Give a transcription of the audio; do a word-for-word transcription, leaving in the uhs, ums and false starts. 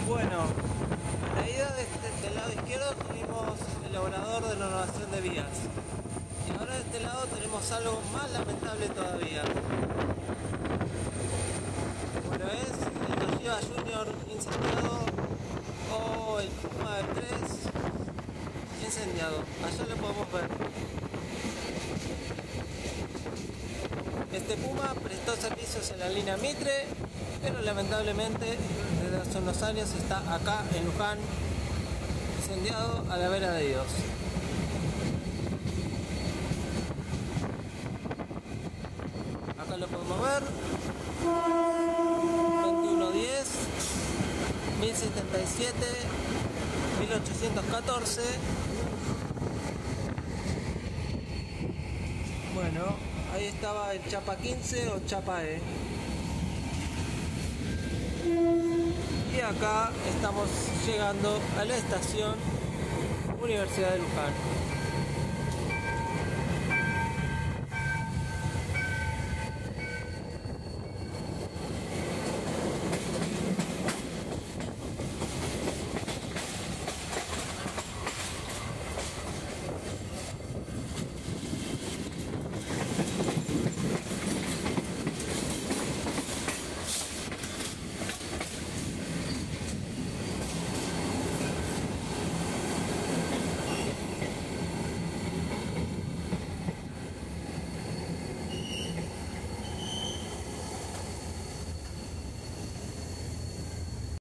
Bueno, a la ida de este, del lado izquierdo tuvimos el obrador de la renovación de vías. Y ahora de este lado tenemos algo más lamentable todavía. Bueno, es el Toshiba Junior incendiado o el Puma tres incendiado. Allá lo podemos ver. Este Puma prestó servicios en la línea Mitre, pero lamentablemente desde hace unos años está acá en Luján, incendiado a la vera de Dios. Acá lo podemos ver. veintiuno diez, mil setenta y siete, mil ochocientos catorce. Bueno, ahí estaba el Chapa quince o Chapa E. Y acá estamos llegando a la estación Universidad de Luján.